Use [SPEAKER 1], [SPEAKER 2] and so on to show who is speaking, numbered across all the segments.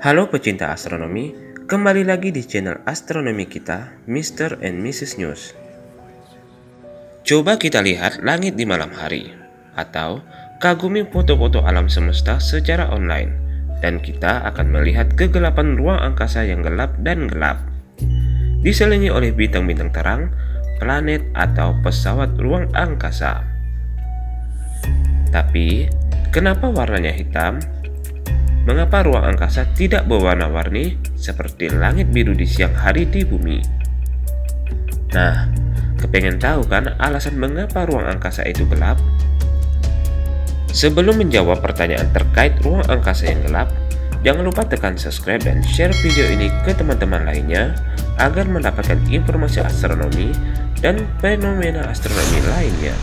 [SPEAKER 1] Halo pecinta astronomi, kembali lagi di channel astronomi kita, Mr. and Mrs. News. Coba kita lihat langit di malam hari, atau kagumi foto-foto alam semesta secara online, dan kita akan melihat kegelapan ruang angkasa yang gelap dan gelap, diselimuti oleh bintang-bintang terang, planet atau pesawat ruang angkasa. Tapi, kenapa warnanya hitam? Mengapa ruang angkasa tidak berwarna-warni seperti langit biru di siang hari di bumi? Nah, kepengen tahu kan alasan mengapa ruang angkasa itu gelap? Sebelum menjawab pertanyaan terkait ruang angkasa yang gelap, jangan lupa tekan subscribe dan share video ini ke teman-teman lainnya agar mendapatkan informasi astronomi dan fenomena astronomi lainnya.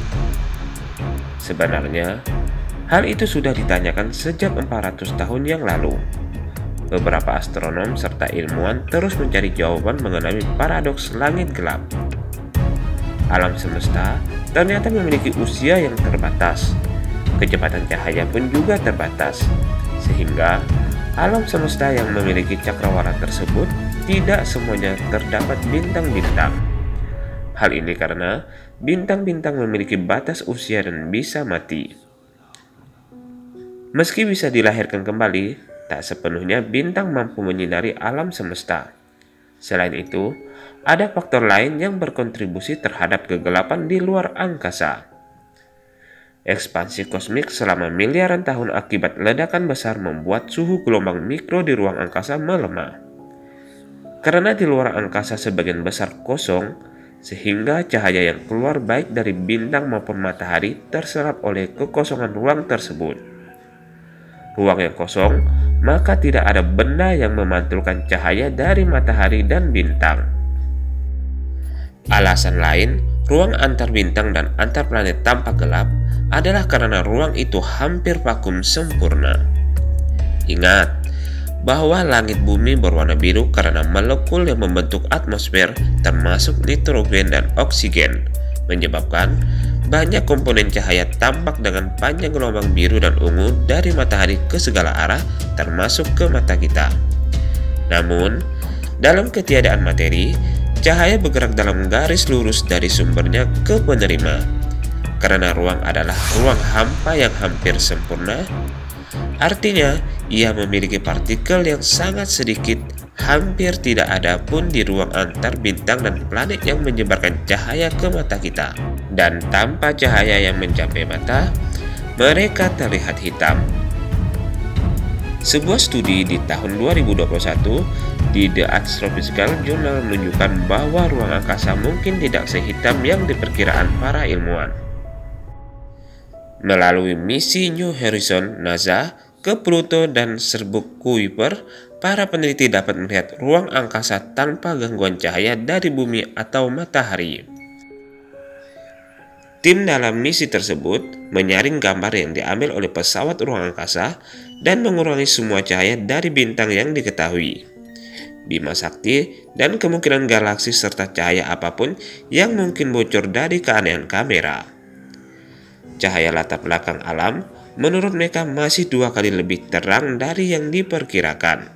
[SPEAKER 1] Sebenarnya, hal itu sudah ditanyakan sejak 400 tahun yang lalu. Beberapa astronom serta ilmuwan terus mencari jawaban mengenai paradoks langit gelap. Alam semesta ternyata memiliki usia yang terbatas. Kecepatan cahaya pun juga terbatas, sehingga alam semesta yang memiliki cakrawala tersebut tidak semuanya terdapat bintang-bintang. Hal ini karena bintang-bintang memiliki batas usia dan bisa mati. Meski bisa dilahirkan kembali, tak sepenuhnya bintang mampu menyinari alam semesta. Selain itu, ada faktor lain yang berkontribusi terhadap kegelapan di luar angkasa. Ekspansi kosmik selama miliaran tahun akibat ledakan besar membuat suhu gelombang mikro di ruang angkasa melemah. Karena di luar angkasa sebagian besar kosong, sehingga cahaya yang keluar baik dari bintang maupun matahari terserap oleh kekosongan ruang tersebut. Ruang yang kosong, maka tidak ada benda yang memantulkan cahaya dari matahari dan bintang. Alasan lain, ruang antar bintang dan antar planet tampak gelap adalah karena ruang itu hampir vakum sempurna. Ingat bahwa langit bumi berwarna biru karena molekul yang membentuk atmosfer termasuk nitrogen dan oksigen, menyebabkan banyak komponen cahaya tampak dengan panjang gelombang biru dan ungu dari matahari ke segala arah termasuk ke mata kita. Namun, dalam ketiadaan materi, cahaya bergerak dalam garis lurus dari sumbernya ke penerima. Karena ruang adalah ruang hampa yang hampir sempurna, artinya ia memiliki partikel yang sangat sedikit, hampir tidak ada pun di ruang antar bintang dan planet yang menyebarkan cahaya ke mata kita. Dan tanpa cahaya yang mencapai mata, mereka terlihat hitam. Sebuah studi di tahun 2021 di The Astrophysical Journal menunjukkan bahwa ruang angkasa mungkin tidak sehitam yang diperkiraan para ilmuwan. Melalui misi New Horizons NASA ke Pluto dan serbuk Kuiper, para peneliti dapat melihat ruang angkasa tanpa gangguan cahaya dari bumi atau matahari. Tim dalam misi tersebut menyaring gambar yang diambil oleh pesawat ruang angkasa dan mengurangi semua cahaya dari bintang yang diketahui, Bima Sakti, dan kemungkinan galaksi serta cahaya apapun yang mungkin bocor dari keanehan kamera. Cahaya latar belakang alam menurut mereka masih 2 kali lebih terang dari yang diperkirakan.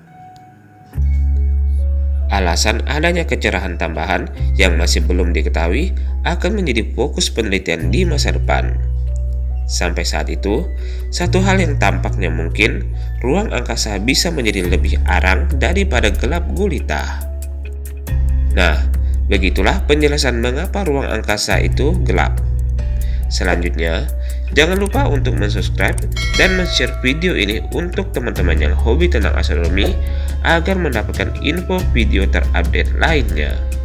[SPEAKER 1] Alasan adanya kecerahan tambahan yang masih belum diketahui akan menjadi fokus penelitian di masa depan. Sampai saat itu, satu hal yang tampaknya mungkin, ruang angkasa bisa menjadi lebih arang daripada gelap gulita. Nah, begitulah penjelasan mengapa ruang angkasa itu gelap. Selanjutnya, jangan lupa untuk mensubscribe dan men-share video ini untuk teman-teman yang hobi tentang astronomi agar mendapatkan info video terupdate lainnya.